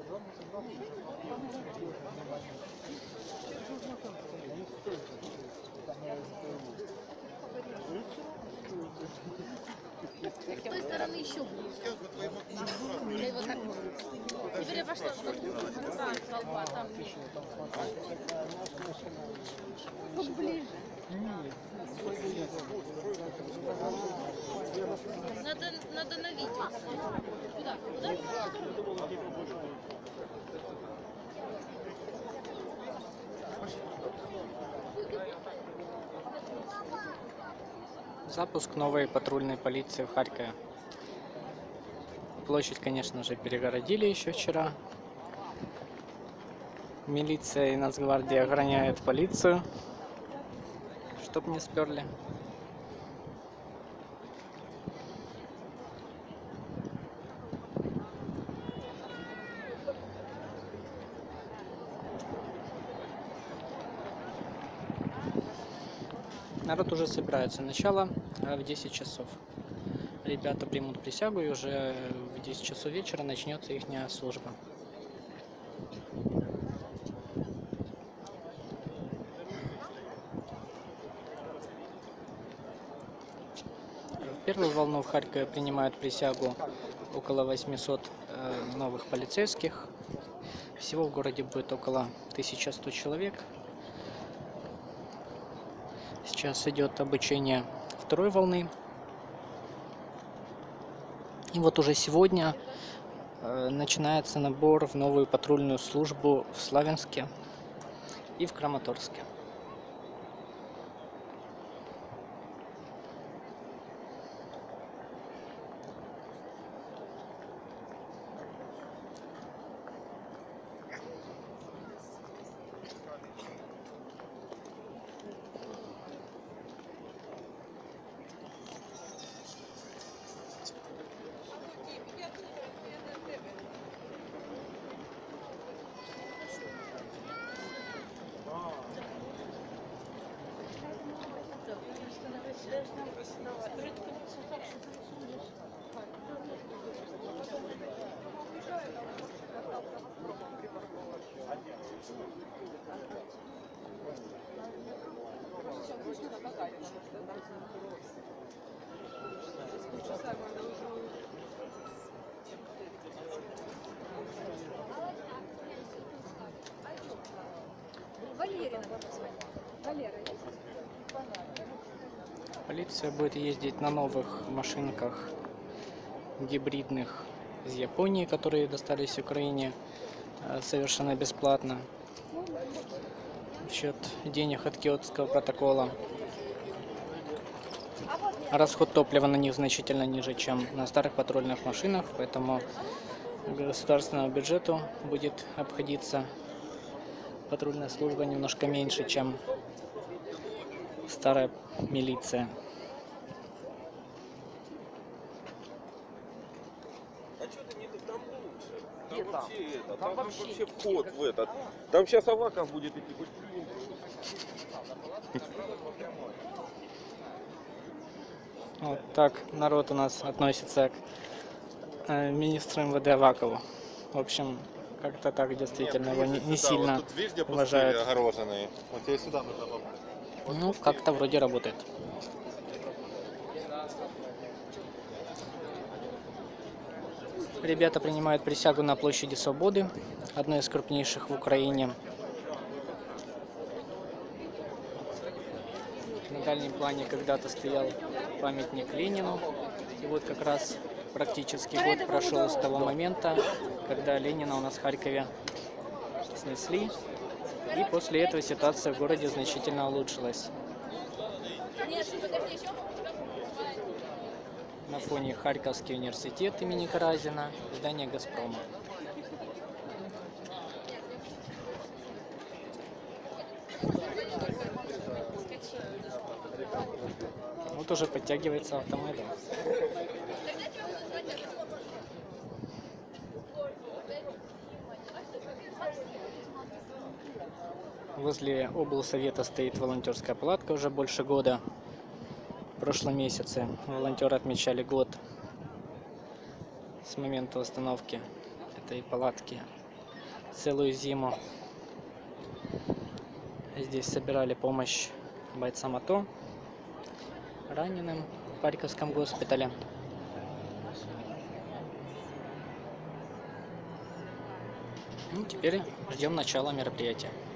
С той стороны еще ближе. И вот так. Теперь я пошла там толпа, там вот ближе. Надо на видео. Куда? Куда? Запуск новой патрульной полиции в Харькове. Площадь, конечно же, перегородили еще вчера. Милиция и Нацгвардия охраняют полицию, чтоб не сперли. Народ уже собирается. Начало в 10 часов. Ребята примут присягу, и уже в 10 часов вечера начнется их служба. В первую волну в Харькове принимают присягу около 800 новых полицейских. Всего в городе будет около 1100 человек. Сейчас идет обучение второй волны. И вот уже сегодня начинается набор в новую патрульную службу в Славянске и в Краматорске. Полиция будет ездить на новых машинках гибридных из Японии, которые достались Украине совершенно бесплатно в счет денег от Киотского протокола. Расход топлива на них значительно ниже, чем на старых патрульных машинах, поэтому государственному бюджету будет обходиться патрульная служба немножко меньше, чем старая милиция. А что ты не там лучше? Там вообще вход в этот. Там сейчас Аваков будет идти. Вот так народ у нас относится к министру МВД Авакову. В общем, как-то так действительно его не сильно уважают. Огороженные. Вот тебе сюда нужно попасть. Ну, как-то вроде работает. Ребята принимают присягу на площади Свободы, одной из крупнейших в Украине. На дальнем плане когда-то стоял памятник Ленину. И вот как раз практически год прошел с того момента, когда Ленина у нас в Харькове снесли. И после этого ситуация в городе значительно улучшилась. На фоне Харьковский университет имени Каразина, здание Газпрома. Вот уже подтягивается автомобиль. Возле облсовета стоит волонтерская палатка уже больше года. В прошлом месяце волонтеры отмечали год с момента установки этой палатки. целую зиму. Здесь собирали помощь бойцам АТО, раненым в Харьковском госпитале. Ну, теперь ждем начала мероприятия.